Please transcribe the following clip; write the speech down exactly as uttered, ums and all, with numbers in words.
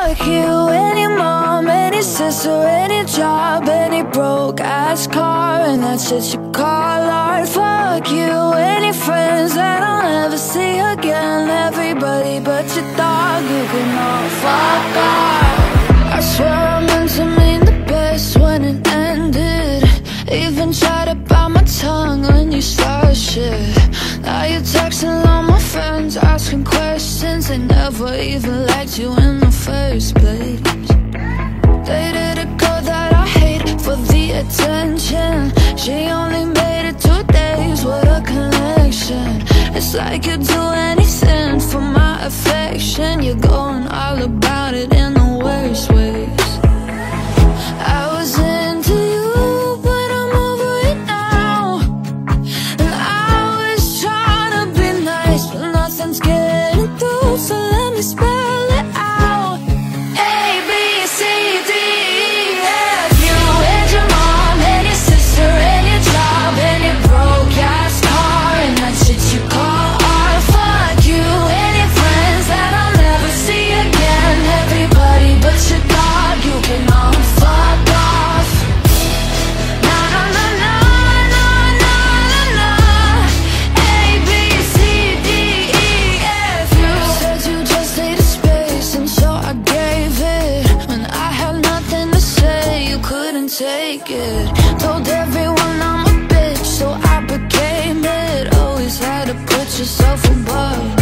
Fuck you, any mom, any sister, any job, any broke ass car, and that's shit you call art. Fuck you, any friends that I'll never see again, everybody but your dog, you can all fuck off. I swear I meant to mean the best when it ended. Even tried to bite my tongue when you started shit. Now you're texting all my friends, asking questions. They never even liked you in the first place. Dated a girl that I hate for the attention. She only made it two days, what a connection. It's like you'd do anything for my affection. You're going all about it in the worst ways. I was into you, but I'm over it now. And I was trying to be nice, but nothing's getting through, so let me spell it out. A, B, C, D, E, F. You and your mom, and your sister, and your job, and your broke ass car, and that shit you call art. Fuck you, any friends that I'll never see again, everybody but your dog, you can all fuck off. Na na na na na na na na. A, B, C, D, E, F. You said you just needed space, and so I gave it. When I had nothing to say, you couldn't take it. Told everyone I'm a bitch, so I became it. Always had to put yourself above